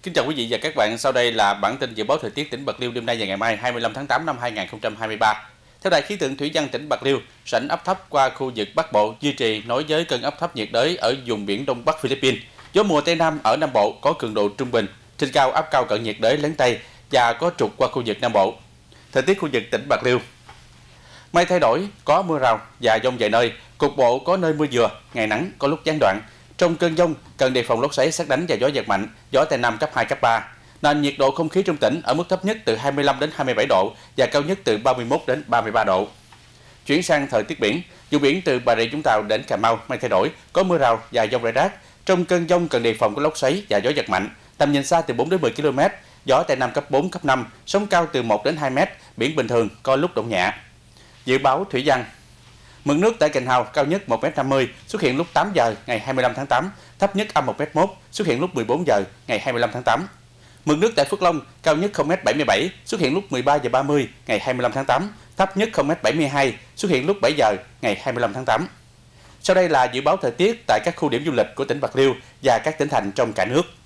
Kính chào quý vị và các bạn, sau đây là bản tin dự báo thời tiết tỉnh Bạc Liêu đêm nay và ngày mai 25 tháng 8 năm 2023. Theo Đài khí tượng thủy văn tỉnh Bạc Liêu, rãnh áp thấp qua khu vực Bắc Bộ duy trì nối với cơn áp thấp nhiệt đới ở vùng biển Đông Bắc Philippines. Gió mùa Tây Nam ở Nam Bộ có cường độ trung bình, trên cao áp cao cận nhiệt đới lấn Tây và có trục qua khu vực Nam Bộ. Thời tiết khu vực tỉnh Bạc Liêu: mây thay đổi, có mưa rào và dông vài nơi, cục bộ có nơi mưa vừa, ngày nắng có lúc gián đoạn. Trong cơn dông cần đề phòng lốc xoáy, sét đánh và gió giật mạnh, gió Tây Nam cấp 2, cấp 3. Nền nhiệt độ không khí trong tỉnh ở mức thấp nhất từ 25 đến 27 độ và cao nhất từ 31 đến 33 độ. Chuyển sang thời tiết biển, vùng biển từ Bà Rịa Vũng Tàu đến Cà Mau mây thay đổi, có mưa rào và dông rải rác. Trong cơn dông cần đề phòng có lốc xoáy và gió giật mạnh, tầm nhìn xa từ 4 đến 10 km, gió Tây Nam cấp 4, cấp 5, sóng cao từ 1 đến 2 m, biển bình thường, có lúc động nhẹ. Dự báo thủy văn: mực nước tại Gành Hào cao nhất 1,50 m, xuất hiện lúc 8 giờ ngày 25 tháng 8, thấp nhất âm 1,1 m, xuất hiện lúc 14 giờ ngày 25 tháng 8. Mực nước tại Phước Long cao nhất 0,77 m, xuất hiện lúc 13 giờ 30 ngày 25 tháng 8, thấp nhất 0,72 m, xuất hiện lúc 7 giờ ngày 25 tháng 8. Sau đây là dự báo thời tiết tại các khu điểm du lịch của tỉnh Bạc Liêu và các tỉnh thành trong cả nước.